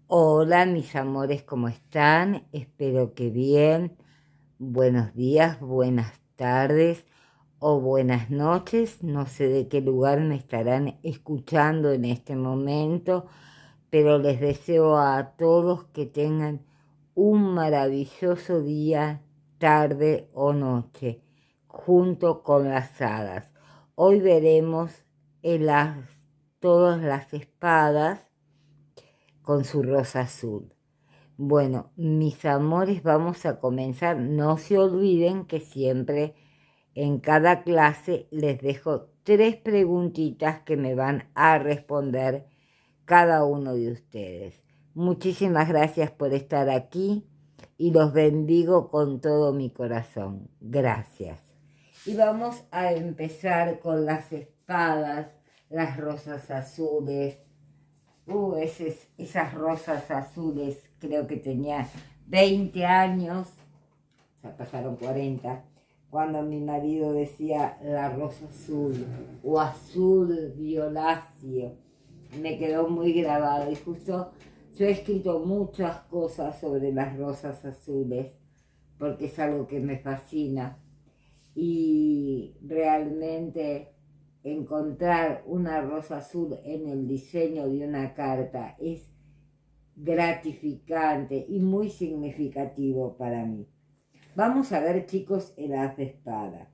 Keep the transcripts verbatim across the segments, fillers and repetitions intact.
Hola, mis amores, ¿cómo están? Espero que bien. Buenos días, buenas tardes o buenas noches. No sé de qué lugar me estarán escuchando en este momento, pero les deseo a todos que tengan un maravilloso día, tarde o noche, junto con las hadas. Hoy veremos el as, todas las espadas con su rosa azul. Bueno, mis amores, vamos a comenzar. No se olviden que siempre en cada clase les dejo tres preguntitas que me van a responder cada uno de ustedes. Muchísimas gracias por estar aquí y los bendigo con todo mi corazón. Gracias. Y vamos a empezar con las espadas, las rosas azules. Uh, esas, esas rosas azules, creo que tenía veinte años, o sea, pasaron cuarenta, cuando mi marido decía la rosa azul o azul violáceo. Me quedó muy grabado y justo yo he escrito muchas cosas sobre las rosas azules porque es algo que me fascina y realmente encontrar una rosa azul en el diseño de una carta es gratificante y muy significativo para mí. Vamos a ver, chicos, el as de espada.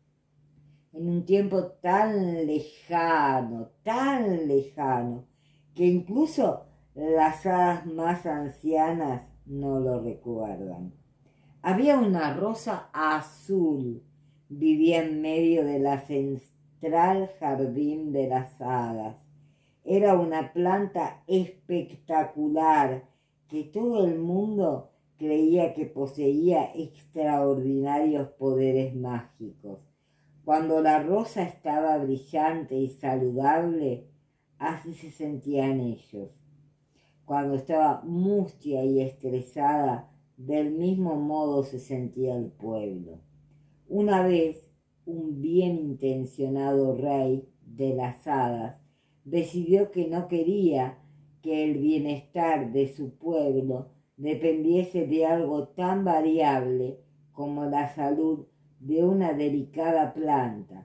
En un tiempo tan lejano, tan lejano, que incluso las hadas más ancianas no lo recuerdan. Había una rosa azul, vivía en medio de la central jardín de las hadas. Era una planta espectacular que todo el mundo creía que poseía extraordinarios poderes mágicos. Cuando la rosa estaba brillante y saludable, así se sentían ellos. Cuando estaba mustia y estresada, del mismo modo se sentía el pueblo. Una vez, un bien intencionado rey de las hadas decidió que no quería que el bienestar de su pueblo dependiese de algo tan variable como la salud de una delicada planta.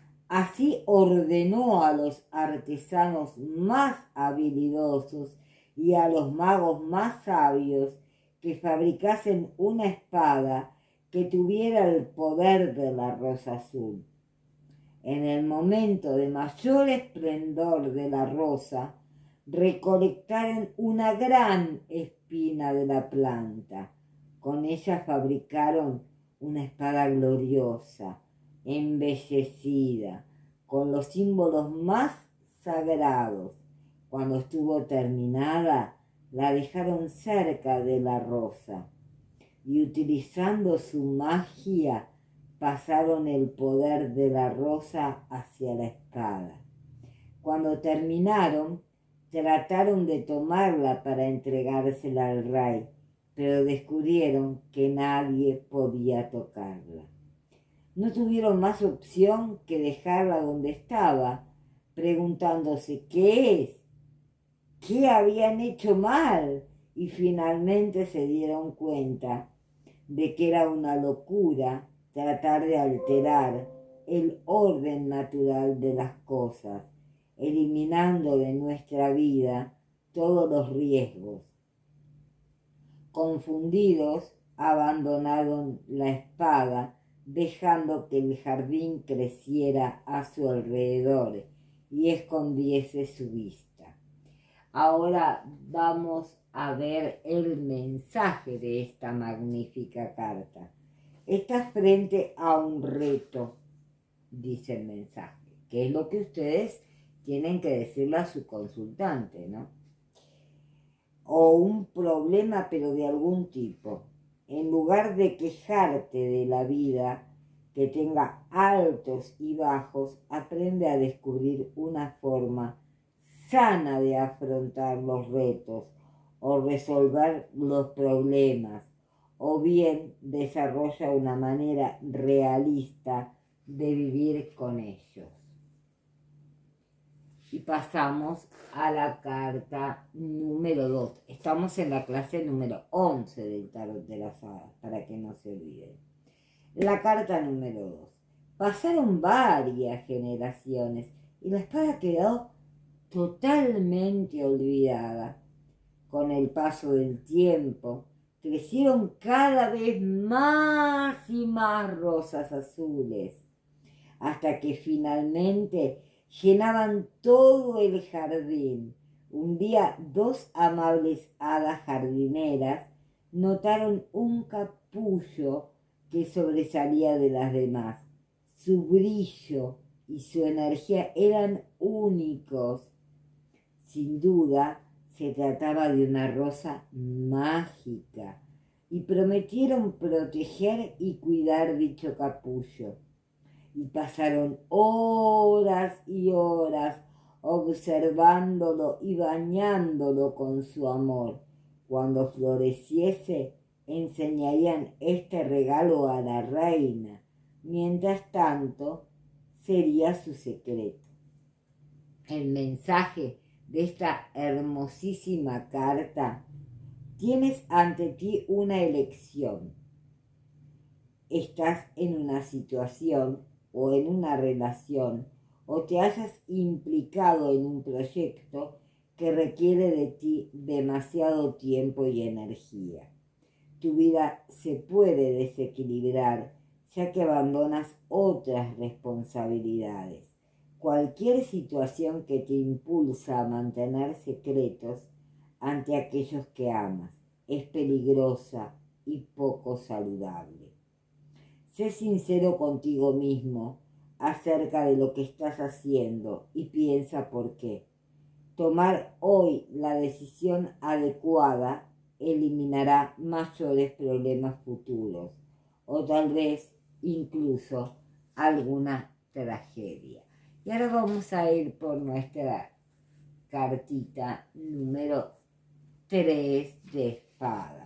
Así ordenó a los artesanos más habilidosos y a los magos más sabios que fabricasen una espada que tuviera el poder de la rosa azul. En el momento de mayor esplendor de la rosa, recolectaron una gran espina de la planta. Con ella fabricaron una espada gloriosa, embellecida, con los símbolos más sagrados. Cuando estuvo terminada, la dejaron cerca de la rosa y utilizando su magia pasaron el poder de la rosa hacia la espada. Cuando terminaron, trataron de tomarla para entregársela al rey, pero descubrieron que nadie podía tocarla. No tuvieron más opción que dejarla donde estaba, preguntándose qué es, qué habían hecho mal, y finalmente se dieron cuenta de que era una locura tratar de alterar el orden natural de las cosas, eliminando de nuestra vida todos los riesgos. Confundidos, abandonaron la espada, dejando que el jardín creciera a su alrededor y escondiese su vista. Ahora vamos a ver el mensaje de esta magnífica carta. Estás frente a un reto, dice el mensaje, que es lo que ustedes tienen que decirle a su consultante, ¿no? O un problema, pero de algún tipo. En lugar de quejarte de la vida, que tenga altos y bajos, aprende a descubrir una forma sana de afrontar los retos o resolver los problemas, o bien desarrolla una manera realista de vivir con ellos. Y pasamos a la carta número dos. estamos en la clase número once del tarot de las hadas, para que no se olviden. La carta número dos. Pasaron varias generaciones y la espada quedó totalmente olvidada. Con el paso del tiempo, crecieron cada vez más y más rosas azules, hasta que finalmente llenaban todo el jardín. Un día, dos amables hadas jardineras notaron un capullo que sobresalía de las demás. Su brillo y su energía eran únicos. Sin duda, se trataba de una rosa mágica y prometieron proteger y cuidar dicho capullo. Y pasaron horas y horas observándolo y bañándolo con su amor. Cuando floreciese, enseñarían este regalo a la reina. Mientras tanto, sería su secreto. El mensaje de esta hermosísima carta: tienes ante ti una elección. Estás en una situación o en una relación, o te hayas implicado en un proyecto que requiere de ti demasiado tiempo y energía. Tu vida se puede desequilibrar, ya que abandonas otras responsabilidades. Cualquier situación que te impulsa a mantener secretos ante aquellos que amas es peligrosa y poco saludable. Sé sincero contigo mismo acerca de lo que estás haciendo y piensa por qué. Tomar hoy la decisión adecuada eliminará mayores problemas futuros o tal vez incluso alguna tragedia. Y ahora vamos a ir por nuestra cartita número tres de espadas.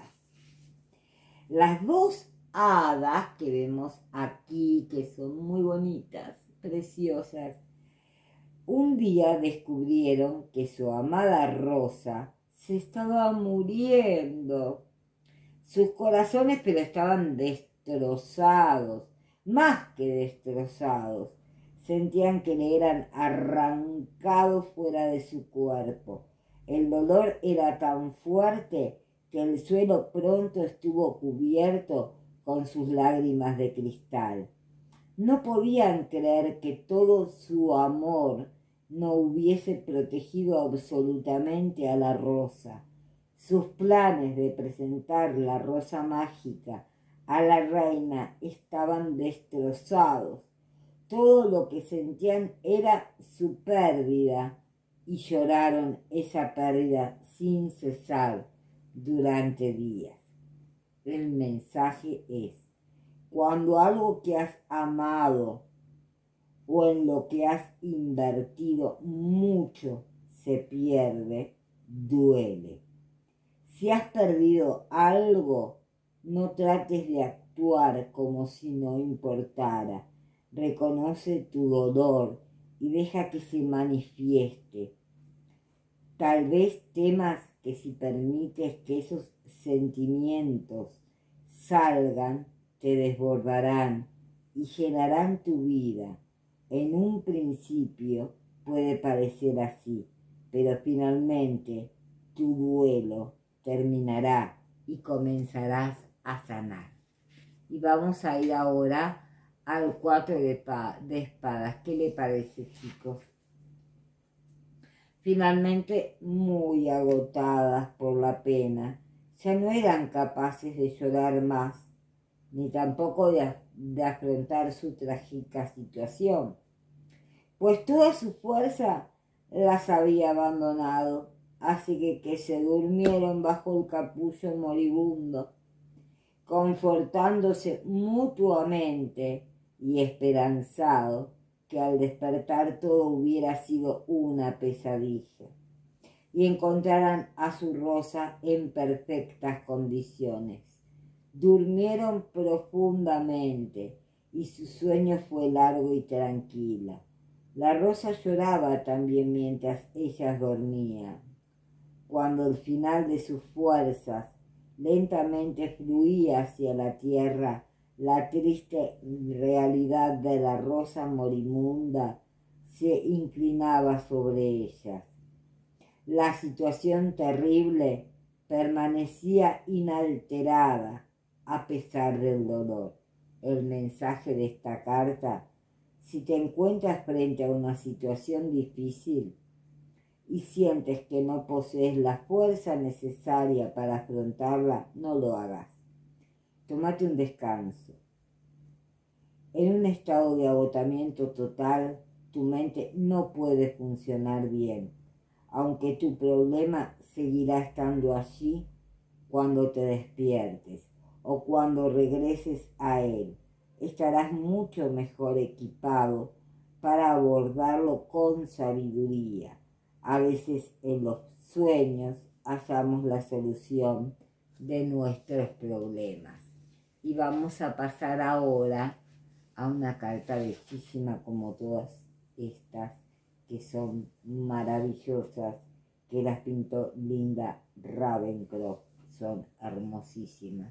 Las dos hadas que vemos aquí, que son muy bonitas, preciosas, un día descubrieron que su amada Rosa se estaba muriendo. Sus corazones pero estaban destrozados, más que destrozados. Sentían que le eran arrancados fuera de su cuerpo. El dolor era tan fuerte que el suelo pronto estuvo cubierto con sus lágrimas de cristal. No podían creer que todo su amor no hubiese protegido absolutamente a la rosa. Sus planes de presentar la rosa mágica a la reina estaban destrozados. Todo lo que sentían era su pérdida y lloraron esa pérdida sin cesar durante días. El mensaje es: cuando algo que has amado o en lo que has invertido mucho se pierde, duele. Si has perdido algo, no trates de actuar como si no importara. Reconoce tu dolor y deja que se manifieste. Tal vez temas que si permites que esos sentimientos salgan, te desbordarán y llenarán tu vida. En un principio puede parecer así, pero finalmente tu duelo terminará y comenzarás a sanar. Y vamos a ir ahora al cuatro de, de espadas. ¿Qué le parece, chicos? Finalmente, muy agotadas por la pena, ya no eran capaces de llorar más, ni tampoco de, de afrontar su trágica situación, pues toda su fuerza las había abandonado, así que, que se durmieron bajo el capullo moribundo, confortándose mutuamente y esperanzado que al despertar todo hubiera sido una pesadilla y encontraran a su rosa en perfectas condiciones. Durmieron profundamente y su sueño fue largo y tranquilo. La rosa lloraba también mientras ellas dormían. cuando el final de sus fuerzas lentamente fluía hacia la tierra, la triste realidad de la rosa moribunda se inclinaba sobre ellas. La situación terrible permanecía inalterada a pesar del dolor. El mensaje de esta carta: si te encuentras frente a una situación difícil y sientes que no posees la fuerza necesaria para afrontarla, no lo hagas. Tómate un descanso. En un estado de agotamiento total, tu mente no puede funcionar bien, aunque tu problema seguirá estando allí cuando te despiertes o cuando regreses a él. Estarás mucho mejor equipado para abordarlo con sabiduría. A veces en los sueños hallamos la solución de nuestros problemas. Y vamos a pasar ahora a una carta bellísima como todas estas, que son maravillosas, que las pintó Linda Ravenscroft. Son hermosísimas.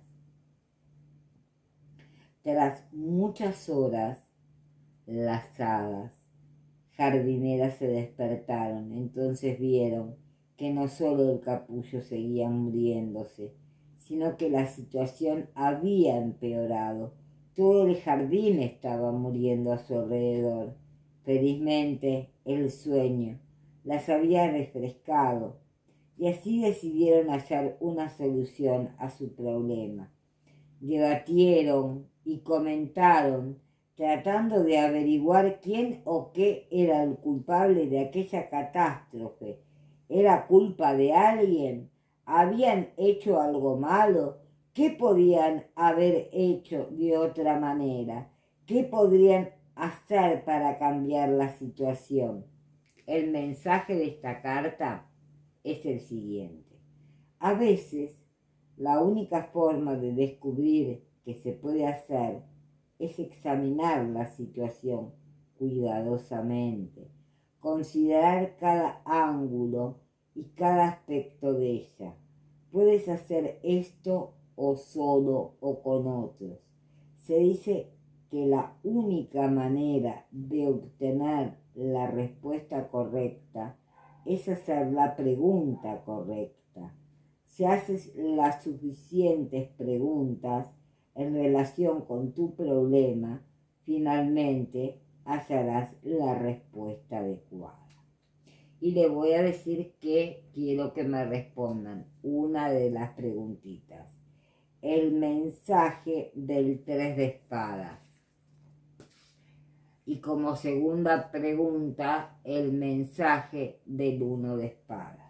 Tras muchas horas, las hadas jardineras se despertaron. Entonces vieron que no solo el capullo seguía muriéndose, sino que la situación había empeorado. Todo el jardín estaba muriendo a su alrededor. Felizmente, el sueño las había refrescado, y así decidieron hallar una solución a su problema. Debatieron y comentaron, tratando de averiguar quién o qué era el culpable de aquella catástrofe. ¿Era culpa de alguien? ¿Habían hecho algo malo? ¿Qué podían haber hecho de otra manera? ¿Qué podrían hacer para cambiar la situación? El mensaje de esta carta es el siguiente. A veces, la única forma de descubrir qué se puede hacer es examinar la situación cuidadosamente, considerar cada ángulo y cada aspecto de ella. Puedes hacer esto o solo o con otros. Se dice que la única manera de obtener la respuesta correcta es hacer la pregunta correcta. Si haces las suficientes preguntas en relación con tu problema, finalmente hallarás la respuesta adecuada. Y le voy a decir que quiero que me respondan una de las preguntitas. El mensaje del tres de espadas. Y como segunda pregunta, el mensaje del uno de espadas.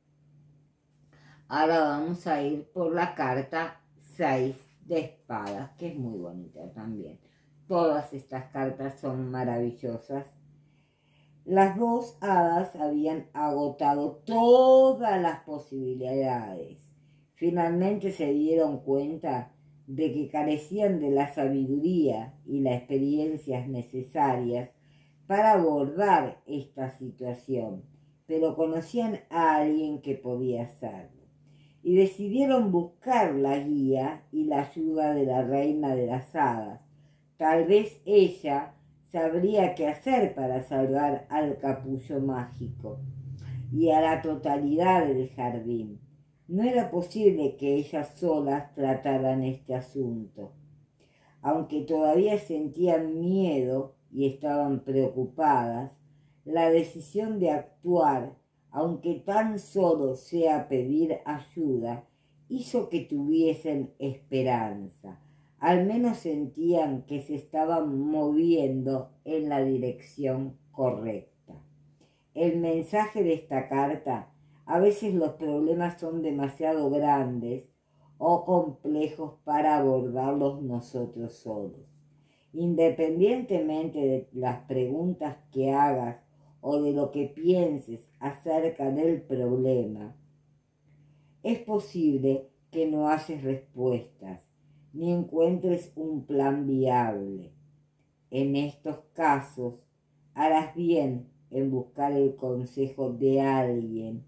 Ahora vamos a ir por la carta seis de espadas, que es muy bonita también. Todas estas cartas son maravillosas. Las dos hadas habían agotado todas las posibilidades. Finalmente se dieron cuenta de que carecían de la sabiduría y las experiencias necesarias para abordar esta situación, pero conocían a alguien que podía hacerlo, y decidieron buscar la guía y la ayuda de la reina de las hadas. Tal vez ella sabría qué hacer para salvar al capullo mágico y a la totalidad del jardín. No era posible que ellas solas trataran este asunto. Aunque todavía sentían miedo y estaban preocupadas, la decisión de actuar, aunque tan solo sea pedir ayuda, hizo que tuviesen esperanza. Al menos sentían que se estaban moviendo en la dirección correcta. El mensaje de esta carta: a veces los problemas son demasiado grandes o complejos para abordarlos nosotros solos. Independientemente de las preguntas que hagas o de lo que pienses acerca del problema, es posible que no halles respuestas ni encuentres un plan viable. En estos casos, harás bien en buscar el consejo de alguien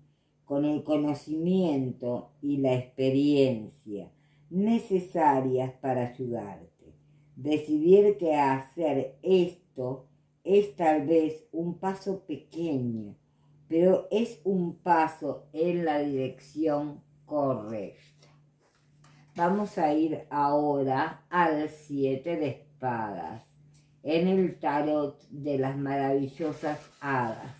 con el conocimiento y la experiencia necesarias para ayudarte. Decidir que hacer esto es tal vez un paso pequeño, pero es un paso en la dirección correcta. Vamos a ir ahora al siete de espadas, en el tarot de las maravillosas hadas.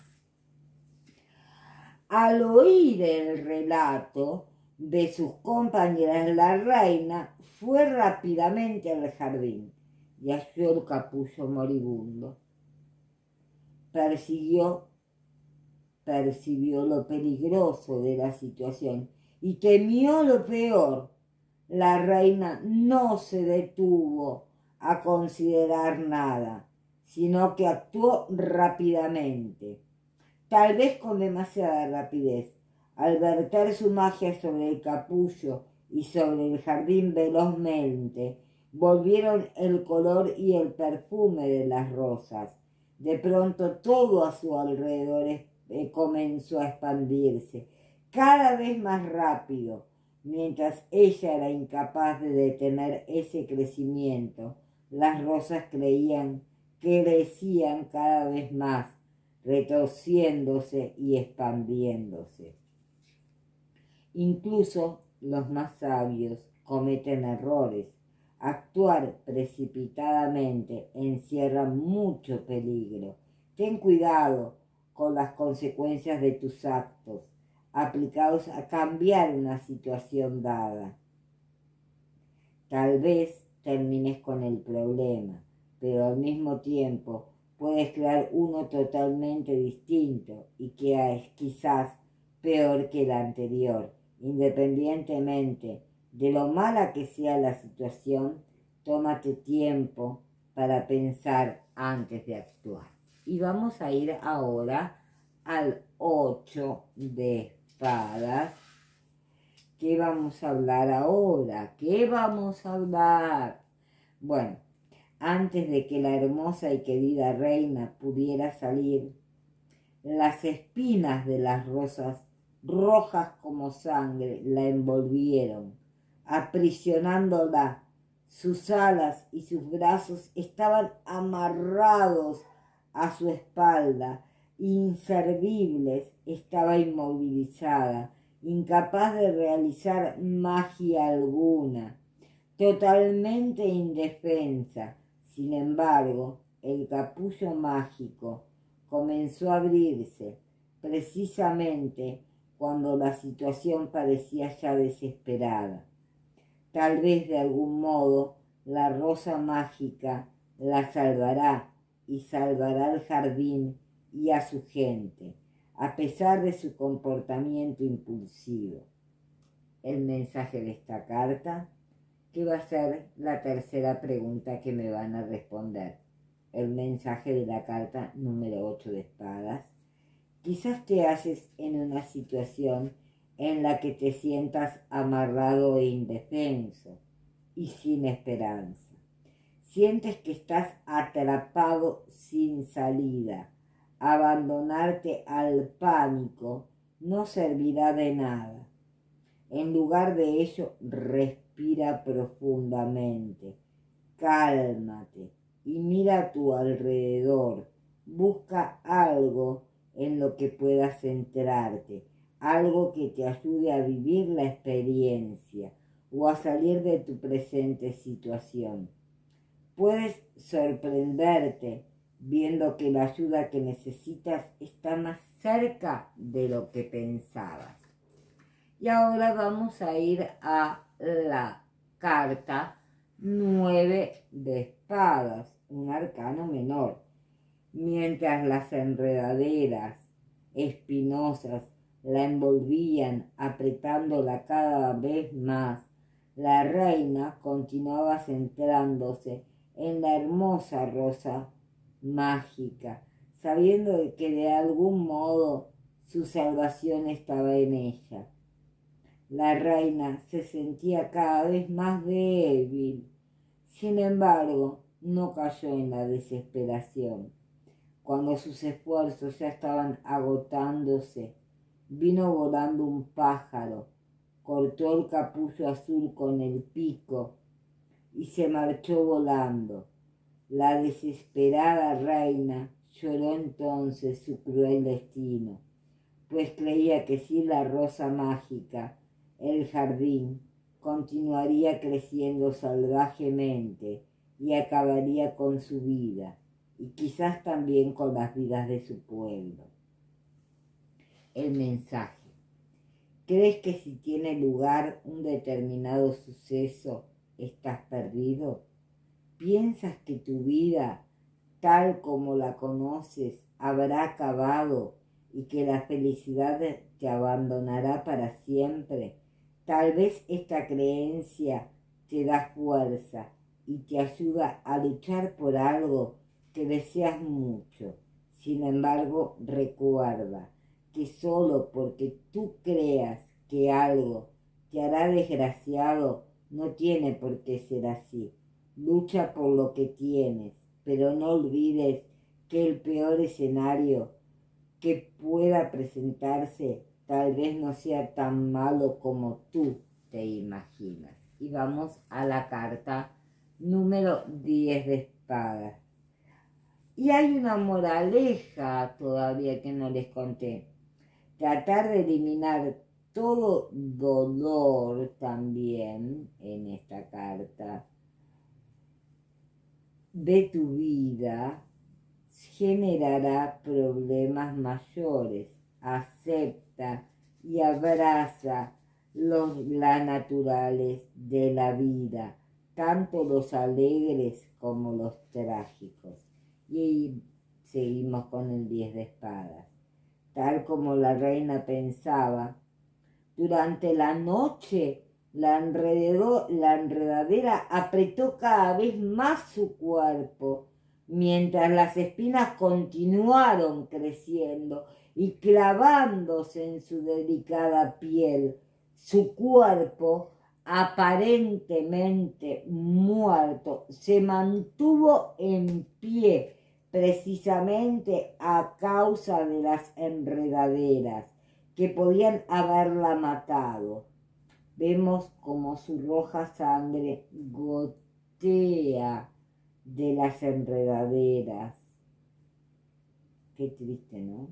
Al oír el relato de sus compañeras, la reina fue rápidamente al jardín y halló el capullo moribundo. Persiguió, percibió lo peligroso de la situación y temió lo peor. La reina no se detuvo a considerar nada, sino que actuó rápidamente, tal vez con demasiada rapidez. Al verter su magia sobre el capullo y sobre el jardín velozmente, volvieron el color y el perfume de las rosas. De pronto todo a su alrededor eh, comenzó a expandirse, cada vez más rápido. Mientras ella era incapaz de detener ese crecimiento, las rosas creían que crecían cada vez más, retorciéndose y expandiéndose. Incluso los más sabios cometen errores. Actuar precipitadamente encierra mucho peligro. Ten cuidado con las consecuencias de tus actos, aplicados a cambiar una situación dada. Tal vez termines con el problema, pero al mismo tiempo puedes crear uno totalmente distinto y que es quizás peor que el anterior. Independientemente de lo mala que sea la situación, tómate tiempo para pensar antes de actuar. Y vamos a ir ahora al ocho de espadas. ¿Qué vamos a hablar ahora? ¿Qué vamos a hablar? Bueno, antes de que la hermosa y querida reina pudiera salir, las espinas de las rosas, rojas como sangre, la envolvieron, aprisionándola. Sus alas y sus brazos estaban amarrados a su espalda, inservibles. Estaba inmovilizada, incapaz de realizar magia alguna, totalmente indefensa. Sin embargo, el capullo mágico comenzó a abrirse, precisamente cuando la situación parecía ya desesperada. Tal vez de algún modo la rosa mágica la salvará y salvará al jardín y a su gente, a pesar de su comportamiento impulsivo. El mensaje de esta carta, que va a ser la tercera pregunta que me van a responder. El mensaje de la carta número ocho de espadas. Quizás te halles en una situación en la que te sientas amarrado e indefenso y sin esperanza. Sientes que estás atrapado sin salida. Abandonarte al pánico no servirá de nada. En lugar de ello, respira profundamente, cálmate y mira a tu alrededor. Busca algo en lo que puedas centrarte, algo que te ayude a vivir la experiencia o a salir de tu presente situación. Puedes sorprenderte viendo que la ayuda que necesitas está más cerca de lo que pensabas. Y ahora vamos a ir a la carta nueve de espadas, un arcano menor. Mientras las enredaderas espinosas la envolvían, apretándola cada vez más, la reina continuaba centrándose en la hermosa rosa mágica, sabiendo que de algún modo su salvación estaba en ella. La reina se sentía cada vez más débil. Sin embargo, no cayó en la desesperación. Cuando sus esfuerzos ya estaban agotándose, vino volando un pájaro, cortó el capullo azul con el pico y se marchó volando. La desesperada reina lloró entonces su cruel destino, pues creía que sin la rosa mágica el jardín continuaría creciendo salvajemente y acabaría con su vida y quizás también con las vidas de su pueblo. El mensaje. ¿Crees que si tiene lugar un determinado suceso, estás perdido? ¿Piensas que tu vida, tal como la conoces, habrá acabado y que la felicidad te abandonará para siempre? Tal vez esta creencia te da fuerza y te ayuda a luchar por algo que deseas mucho. Sin embargo, recuerda que solo porque tú creas que algo te hará desgraciado, no tiene por qué ser así. Lucha por lo que tienes, pero no olvides que el peor escenario que pueda presentarse tal vez no sea tan malo como tú te imaginas. Y vamos a la carta número diez de espadas. Y hay una moraleja todavía que no les conté. Tratar de eliminar todo dolor también en esta carta de tu vida generará problemas mayores. Acepta y abraza los las naturales de la vida, tanto los alegres como los trágicos. Y seguimos con el diez de espadas. Tal como la reina pensaba, durante la noche la, enredó, la enredadera apretó cada vez más su cuerpo, mientras las espinas continuaron creciendo y clavándose en su delicada piel. Su cuerpo, aparentemente muerto, se mantuvo en pie precisamente a causa de las enredaderas que podían haberla matado. Vemos como su roja sangre gotea de las enredaderas. Qué triste, ¿no?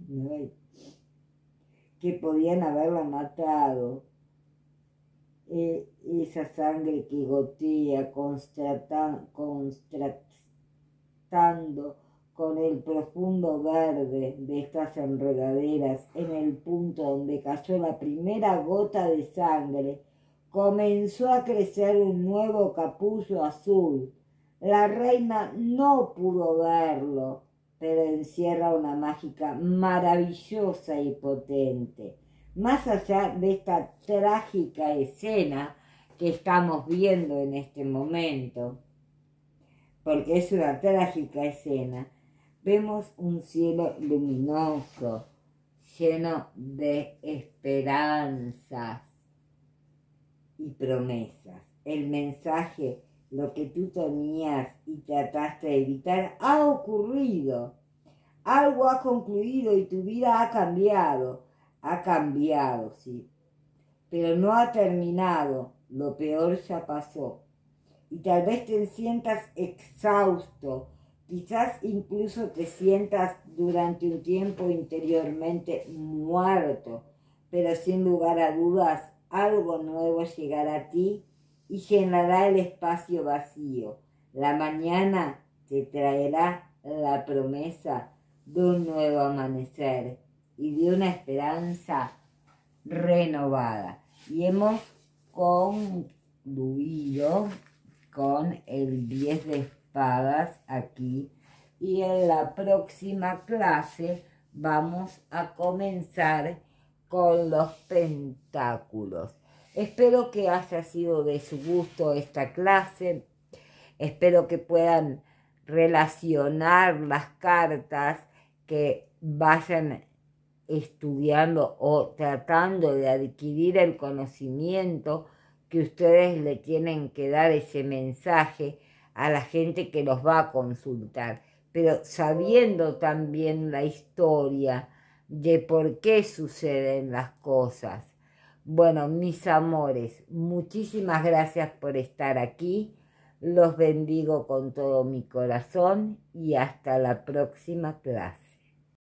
Que podían haberla matado. Eh, esa sangre que gotea constatan, contrastando con el profundo verde de estas enredaderas, en el punto donde cayó la primera gota de sangre, comenzó a crecer un nuevo capullo azul. La reina no pudo verlo, pero encierra una mágica maravillosa y potente. Más allá de esta trágica escena que estamos viendo en este momento, porque es una trágica escena, vemos un cielo luminoso, lleno de esperanzas y promesas. El mensaje, lo que tú tenías y trataste de evitar, ha ocurrido. Algo ha concluido y tu vida ha cambiado. Ha cambiado, sí. Pero no ha terminado. Lo peor ya pasó. Y tal vez te sientas exhausto. Quizás incluso te sientas durante un tiempo interiormente muerto. Pero sin lugar a dudas, algo nuevo llegará a ti y llenará el espacio vacío. La mañana te traerá la promesa de un nuevo amanecer y de una esperanza renovada. Y hemos concluido con el diez de espadas aquí, y en la próxima clase vamos a comenzar con los pentáculos. Espero que haya sido de su gusto esta clase. Espero que puedan relacionar las cartas, que vayan estudiando o tratando de adquirir el conocimiento, que ustedes le tienen que dar ese mensaje a la gente que los va a consultar, pero sabiendo también la historia de por qué suceden las cosas. Bueno, mis amores, muchísimas gracias por estar aquí. Los bendigo con todo mi corazón y hasta la próxima clase.